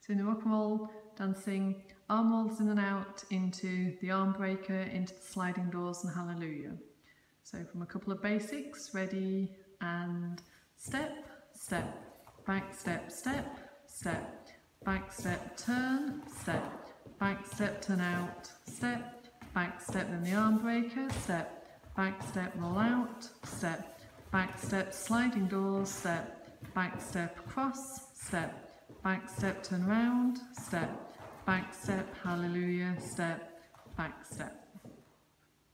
So in the rock and roll, dancing arm rolls in and out into the arm breaker, into the sliding doors and hallelujah. So from a couple of basics, ready and step, step, back step, step, step, back step, turn, step, back step, turn out, step, back step, then the arm breaker, step, back step, roll out, step, back step, sliding doors, step, back step, cross, step, back step, turn round, step, back step, hallelujah, step, back step.